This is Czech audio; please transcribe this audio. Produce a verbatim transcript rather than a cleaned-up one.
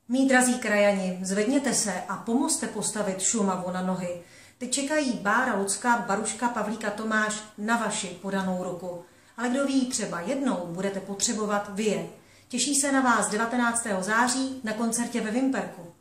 Mí drazí krajani, zvedněte se a pomozte postavit Šumavu na nohy. Teď čekají Bára, Lucka, Baruška, Pavlíka, Tomáš na vaši podanou ruku. Ale kdo ví, třeba jednou budete potřebovat vy je. Těší se na vás devatenáctého září na koncertě ve Vimperku.